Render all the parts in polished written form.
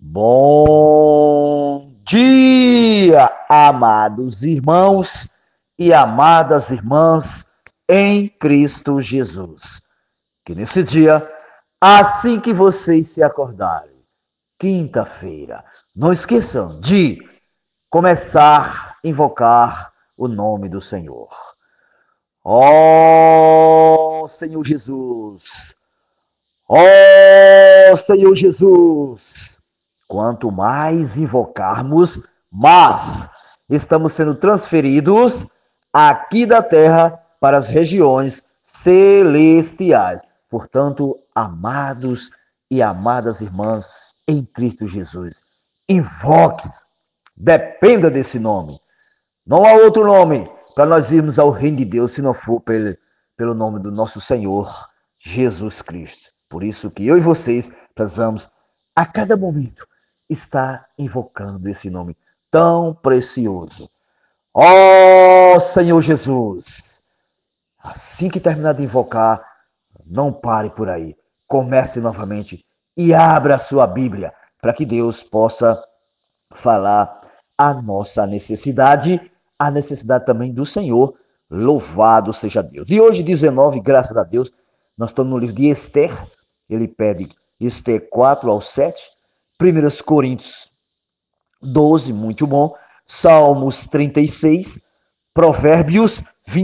Bom dia, amados irmãos e amadas irmãs em Cristo Jesus. Que nesse dia, assim que vocês se acordarem, quinta-feira, não esqueçam de começar a invocar o nome do Senhor. Ó Senhor Jesus! Ó Senhor Jesus! Quanto mais invocarmos, mais estamos sendo transferidos aqui da terra para as regiões celestiais. Portanto, amados e amadas irmãs em Cristo Jesus, invoque, dependa desse nome. Não há outro nome para nós irmos ao reino de Deus se não for pelo nome do nosso Senhor Jesus Cristo. Por isso que eu e vocês precisamos, a cada momento, estar invocando esse nome tão precioso. Ó Senhor Jesus! Assim que terminar de invocar, não pare por aí. Comece novamente e abra a sua Bíblia para que Deus possa falar a nossa necessidade, a necessidade também do Senhor. Louvado seja Deus. E hoje, 19, graças a Deus, nós estamos no livro de Esther. Ele pede Esther 4 ao 7. 1 Coríntios 12, muito bom. Salmos 36. Provérbios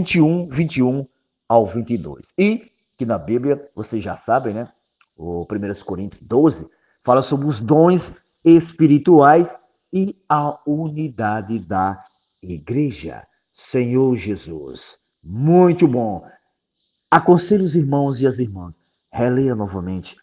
21 ao 22. E que na Bíblia, vocês já sabem, né? O 1 Coríntios 12 fala sobre os dons espirituais e a unidade da igreja. Senhor Jesus, muito bom. Aconselho os irmãos e as irmãs, releia novamente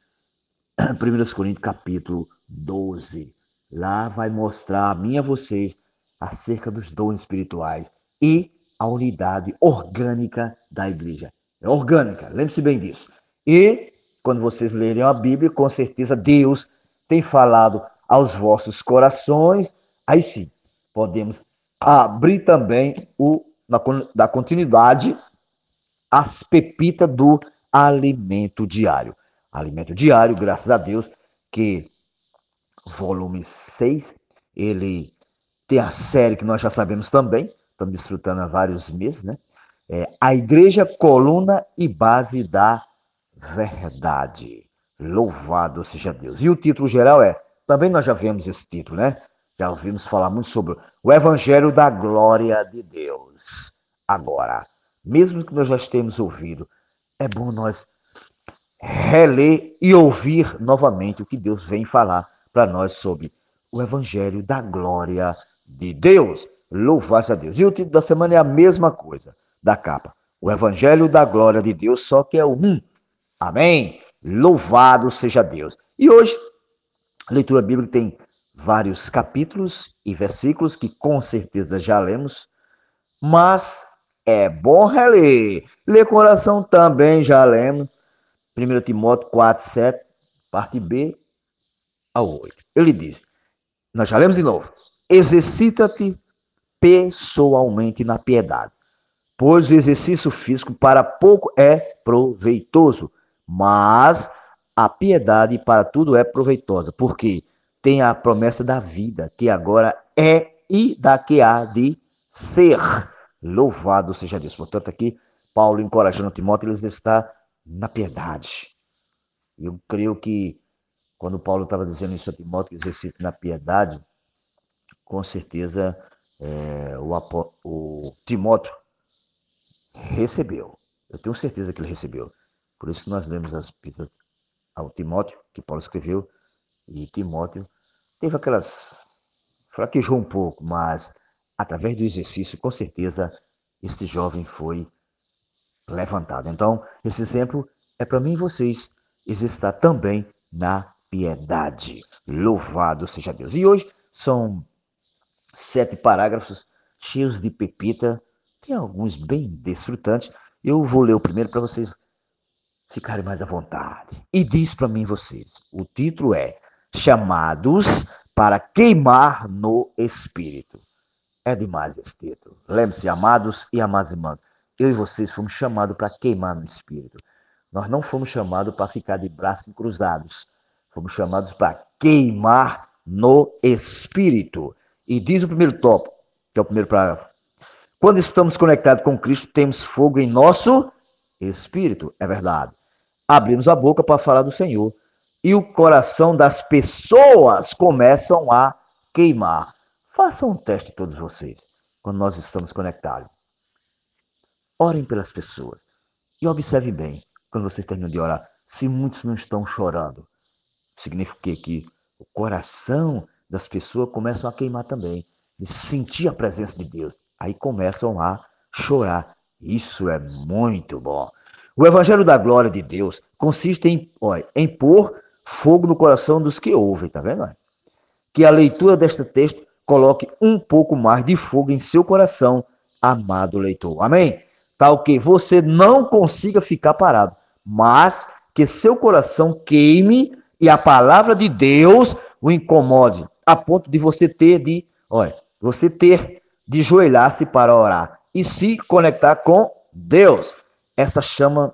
1 Coríntios capítulo 12. Lá vai mostrar a mim e a vocês acerca dos dons espirituais e a unidade orgânica da igreja. É orgânica, lembre-se bem disso. E quando vocês lerem a Bíblia, com certeza Deus tem falado aos vossos corações. Aí sim, podemos abrir também da continuidade as pepitas do alimento diário. Alimento diário, graças a Deus, que volume 6, ele tem a série que nós já sabemos também, estamos desfrutando há vários meses, né? A Igreja, Coluna e Base da Verdade. Louvado seja Deus. E o título geral também nós já vimos esse título, né? Já ouvimos falar muito sobre o Evangelho da Glória de Deus. Agora, mesmo que nós já tenhamos ouvido, é bom nós reler e ouvir novamente o que Deus vem falar para nós sobre o Evangelho da Glória de Deus. Louvado a Deus. E o título da semana é a mesma coisa da capa. O Evangelho da Glória de Deus, só que é o um. Amém? Louvado seja Deus. E hoje, a leitura bíblica tem vários capítulos e versículos que com certeza já lemos, mas é bom reler. Ler com oração também já lemos. 1 Timóteo 4, 7, parte B ao 8. Ele diz, nós já lemos de novo, exercita-te pessoalmente na piedade, pois o exercício físico para pouco é proveitoso, mas a piedade para tudo é proveitosa, porque tem a promessa da vida, que agora é e daqui há de ser. Louvado seja Deus. Portanto, aqui, Paulo encorajando Timóteo, ele está na piedade. Eu creio que quando Paulo estava dizendo isso a Timóteo, exercite na piedade, com certeza o Timóteo recebeu. Eu tenho certeza que ele recebeu. Por isso que nós lemos as epístolas ao Timóteo, que Paulo escreveu, e Timóteo teve fraquejou um pouco, mas através do exercício, com certeza, este jovem foi levantado. Então, esse exemplo é para mim e vocês exercitar também na piedade. Louvado seja Deus. E hoje são 7 parágrafos cheios de pepita, tem alguns bem desfrutantes. Eu vou ler o primeiro para vocês ficarem mais à vontade. E diz para mim vocês, o título é Chamados para queimar no Espírito. É demais esse título. Lembre-se, amados e amadas irmãs, eu e vocês fomos chamados para queimar no Espírito. Nós não fomos chamados para ficar de braços cruzados. Fomos chamados para queimar no Espírito. E diz o primeiro tópico, que é o primeiro parágrafo. Quando estamos conectados com Cristo, temos fogo em nosso espírito. É verdade. Abrimos a boca para falar do Senhor. E o coração das pessoas começam a queimar. Façam um teste todos vocês, quando nós estamos conectados. Orem pelas pessoas. E observe bem, quando vocês terminam de orar, se muitos não estão chorando. Significa que o coração das pessoas começam a queimar também. De sentir a presença de Deus. Aí começam a chorar. Isso é muito bom. O Evangelho da Glória de Deus consiste em pôr fogo no coração dos que ouvem, tá vendo? Que a leitura deste texto coloque um pouco mais de fogo em seu coração, amado leitor. Amém? Tal que você não consiga ficar parado, mas que seu coração queime e a palavra de Deus o incomode, a ponto de você ter de joelhar-se para orar e se conectar com Deus. Essa chama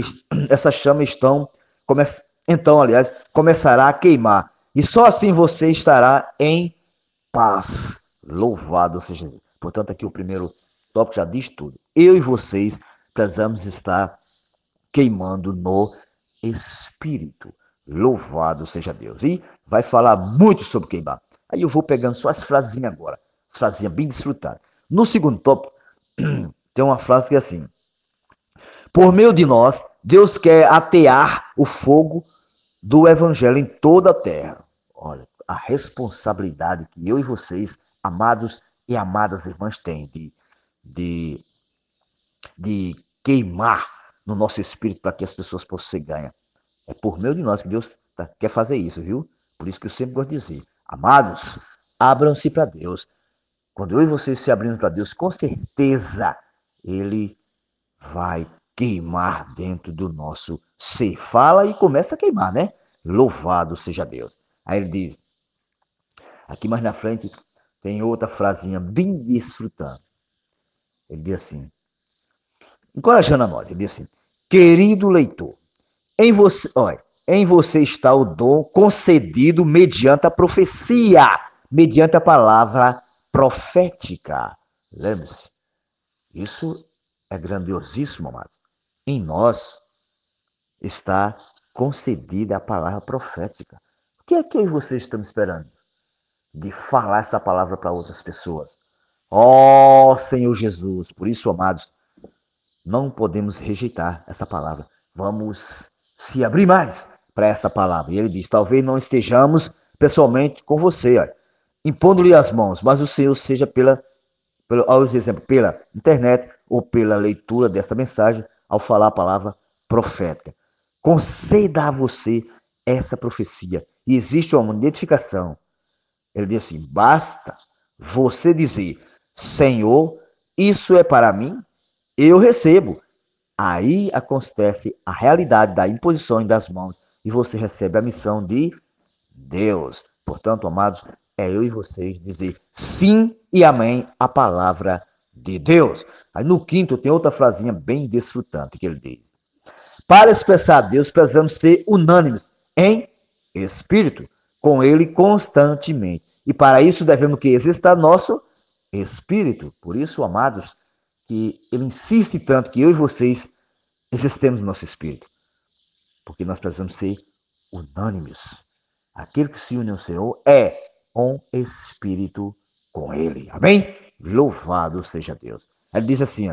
começará a queimar. E só assim você estará em paz. Louvado seja Deus. Portanto, aqui o primeiro tópico já diz tudo. Eu e vocês precisamos estar queimando no Espírito. Louvado seja Deus. E vai falar muito sobre queimar. Aí eu vou pegando só as frasinhas agora. As frasinhas bem desfrutadas. No segundo tópico, tem uma frase que é assim: por meio de nós, Deus quer atear o fogo do evangelho em toda a terra. Olha, a responsabilidade que eu e vocês, amados e amadas irmãs, têm de, de queimar no nosso espírito para que as pessoas possam ser ganhas. É por meio de nós que Deus quer fazer isso, viu? Por isso que eu sempre gosto de dizer, amados, abram-se para Deus. Quando eu e vocês se abrimos para Deus, com certeza Ele vai queimar dentro do nosso ser. Fala e começa a queimar, né? Louvado seja Deus. Aí ele diz, aqui mais na frente, tem outra frasinha bem desfrutando. Ele diz assim, encorajando a nós, ele diz assim, querido leitor, em você está o dom concedido mediante a profecia, mediante a palavra profética. Lembre-se, isso é grandiosíssimo, amados. Em nós está concedida a palavra profética. O que é que eu e você estamos esperando? De falar essa palavra para outras pessoas. Ó Senhor Jesus, por isso, amados, não podemos rejeitar essa palavra. Vamos se abrir mais para essa palavra. E ele diz, talvez não estejamos pessoalmente com você, impondo-lhe as mãos, mas o Senhor seja pela internet ou pela leitura desta mensagem, ao falar a palavra profética. Conceda a você essa profecia. E existe uma identificação. Ele diz assim, basta você dizer, Senhor, isso é para mim, eu recebo. Aí acontece a realidade da imposição das mãos e você recebe a missão de Deus. Portanto, amados, é eu e vocês dizer sim e amém à palavra de Deus. Aí no quinto tem outra frasinha bem desfrutante que ele diz. Para expressar a Deus, precisamos ser unânimes em espírito, com ele constantemente. E para isso devemos que exista nosso espírito. Por isso, amados, que ele insiste tanto que eu e vocês existemos no nosso espírito. Porque nós precisamos ser unânimes. Aquele que se une ao Senhor é um espírito com ele. Amém? Louvado seja Deus. Ele diz assim,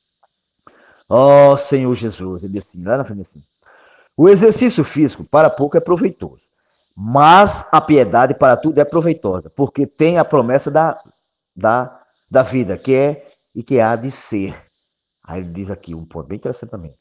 ó Senhor Jesus, ele diz assim, lá na frente assim, o exercício físico para pouco é proveitoso, mas a piedade para tudo é proveitosa, porque tem a promessa da vida, que é e que há de ser. Aí ele diz aqui um ponto bem interessante também.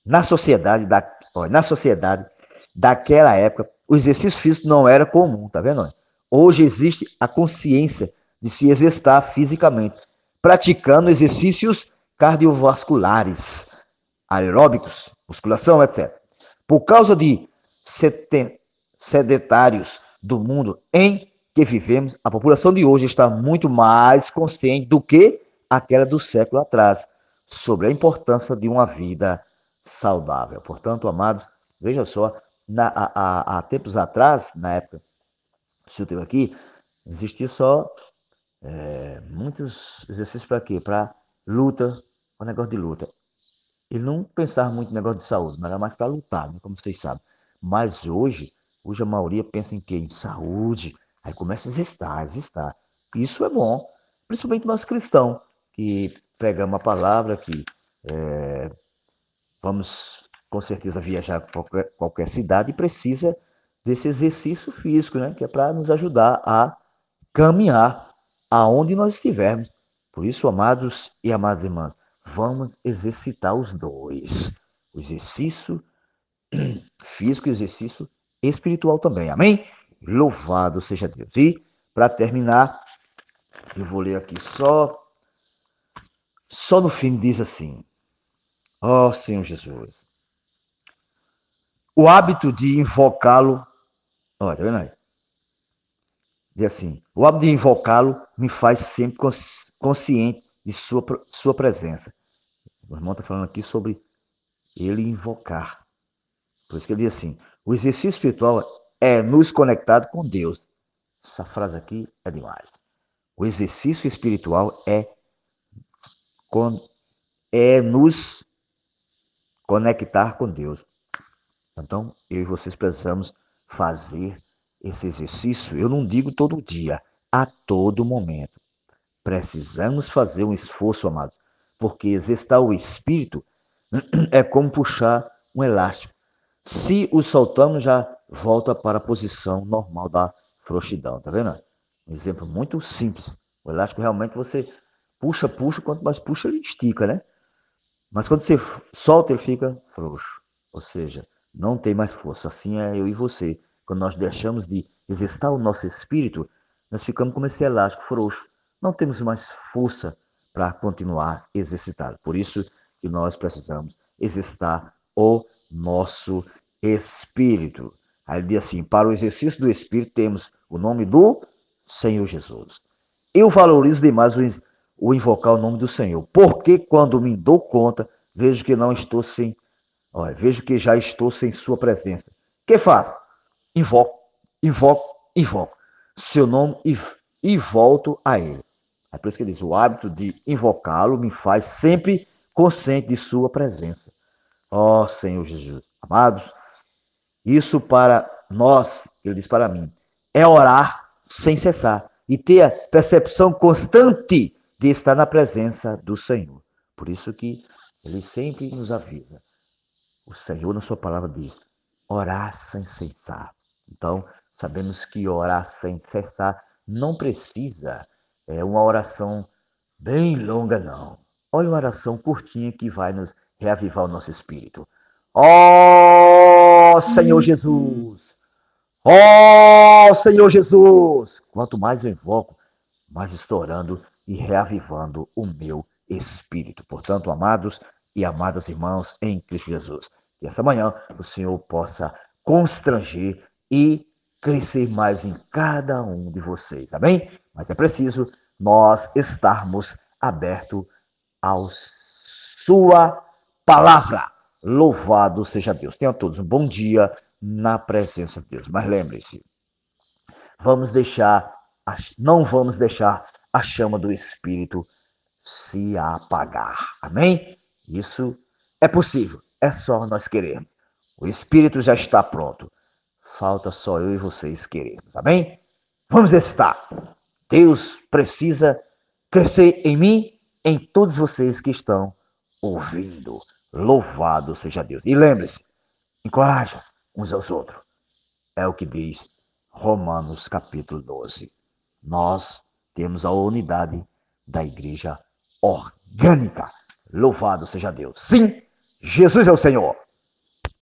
Na sociedade daquela época, o exercício físico não era comum, tá vendo? Hoje existe a consciência de se exercitar fisicamente, praticando exercícios cardiovasculares, aeróbicos, musculação, etc. Por causa de sedentários do mundo em que vivemos, a população de hoje está muito mais consciente do que aquela do século atrás, sobre a importância de uma vida saudável. Portanto, amados, veja só, há tempos atrás, na época Se eu teve aqui, existia só muitos exercícios para quê? Para luta, para negócio de luta. Ele não pensava muito no negócio de saúde, mas era mais para lutar, né? Como vocês sabem. Mas hoje a maioria pensa em quê? Em saúde. Aí começa a exercitar, exercitar. Isso é bom, principalmente nós cristãos, que pegamos a palavra, que vamos com certeza viajar para qualquer cidade e precisa desse exercício físico, né? Que é para nos ajudar a caminhar aonde nós estivermos. Por isso, amados e amadas irmãs, vamos exercitar os dois. O exercício físico e o exercício espiritual também. Amém? Louvado seja Deus. E, para terminar, eu vou ler aqui só no fim diz assim: ó Senhor Jesus, o hábito de invocá-lo, olha, tá vendo aí? Diz assim: o hábito de invocá-lo me faz sempre consciente de sua presença. O irmão está falando aqui sobre ele invocar. Por isso que ele diz assim: o exercício espiritual é nos conectar com Deus. Essa frase aqui é demais. O exercício espiritual é nos conectar com Deus. Então, eu e vocês precisamos fazer esse exercício. Eu não digo todo dia, a todo momento. Precisamos fazer um esforço, amados, porque exercitar o espírito é como puxar um elástico. Se o soltamos, já volta para a posição normal da frouxidão, tá vendo? Um exemplo muito simples. O elástico realmente você puxa, quanto mais puxa, ele estica, né? Mas quando você solta, ele fica frouxo. Ou seja, não tem mais força. Assim é eu e você. Quando nós deixamos de exercitar o nosso espírito, nós ficamos como esse elástico frouxo. Não temos mais força para continuar exercitado. Por isso que nós precisamos exercitar o nosso espírito. Aí ele diz assim: para o exercício do espírito temos o nome do Senhor Jesus. Eu valorizo demais o invocar o nome do Senhor, porque quando me dou conta, vejo que não estou sem, olha, vejo que já estou sem sua presença. O que faço? Invoco, invoco, invoco seu nome e volto a ele. É por isso que ele diz: o hábito de invocá-lo me faz sempre consciente de sua presença. Ó Senhor Jesus, amados, isso para nós, ele diz para mim, é orar sem cessar e ter a percepção constante de estar na presença do Senhor. Por isso que ele sempre nos avisa. O Senhor, na sua palavra, diz: orar sem cessar. Então, sabemos que orar sem cessar não precisa uma oração bem longa, não. Olha uma oração curtinha que vai nos reavivar o nosso espírito. Ó Senhor Jesus! Ó Senhor Jesus! Quanto mais eu invoco, mais estourando e reavivando o meu espírito. Portanto, amados e amadas irmãos em Cristo Jesus, que essa manhã o Senhor possa constranger e crescer mais em cada um de vocês, amém? Mas é preciso nós estarmos abertos à sua palavra. Louvado seja Deus. Tenham todos um bom dia na presença de Deus. Mas lembre-se, não vamos deixar a chama do Espírito se apagar. Amém? Isso é possível. É só nós querermos. O Espírito já está pronto. Falta só eu e vocês querermos. Amém? Vamos estar. Deus precisa crescer em mim, em todos vocês que estão ouvindo. Louvado seja Deus. E lembre-se, encoraja uns aos outros. É o que diz Romanos capítulo 12. Nós temos a unidade da igreja orgânica. Louvado seja Deus. Sim, Jesus é o Senhor.